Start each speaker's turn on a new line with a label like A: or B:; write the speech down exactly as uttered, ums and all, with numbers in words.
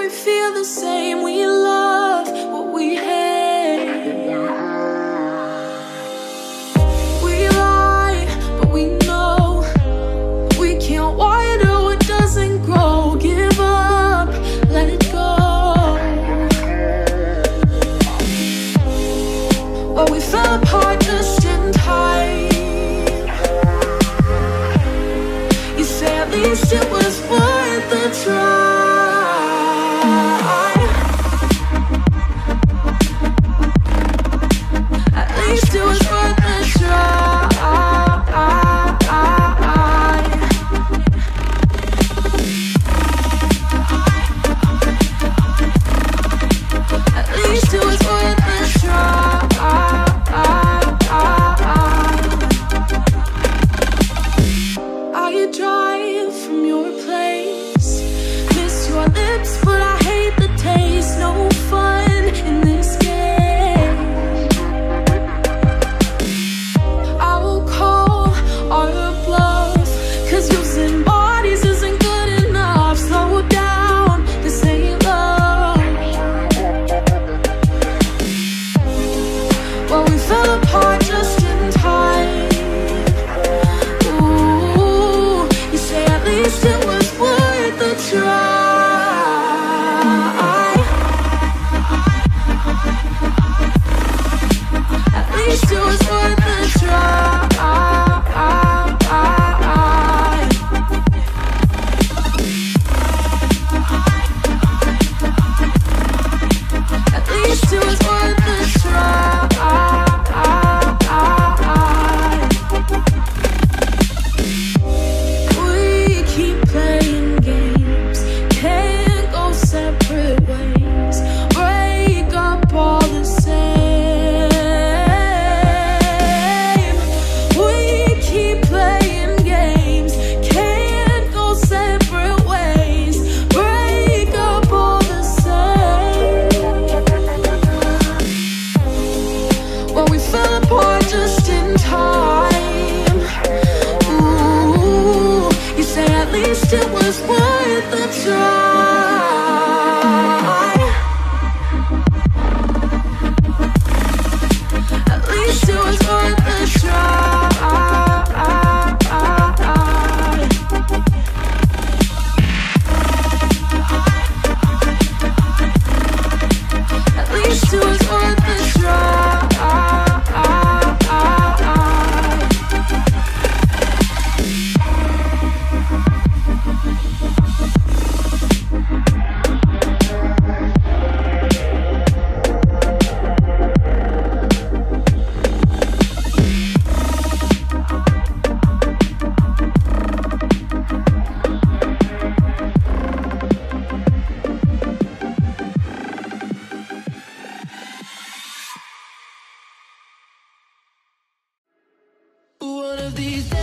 A: we feel the same. We love what we hate. We lie, but we know we can't water what doesn't grow. Give up, let it go. Well, we fell apart just in time. You say at least it was worth the try. At least it was worth the try. At least it was worth the try. Are you dry from your place? Miss your lips, but I hate the taste. No fun in this game. I will call our bluff, cause using bodies isn't good enough. Slow down, this ain't love. Well, we fell apart just in time. Ooh, you say at least it was worth the try. At least it was worth the try. At least it was worth the try. We keep playing games, can't go separate ways. Break up all the same. We keep playing games, can't go separate ways. Break up all the same. Well, we fell apart just in time. Ooh, you say at least it was worth the try. At least it was worth the try. At least it was worth the try. One of these